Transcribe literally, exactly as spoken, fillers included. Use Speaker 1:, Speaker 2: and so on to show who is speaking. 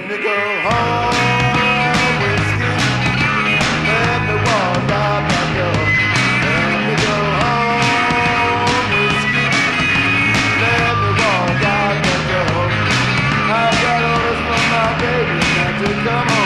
Speaker 1: me go home, whiskey. Let me walk out that door. Let me go home, whiskey. Let me walk out that door. I've got orders from my baby not to come home.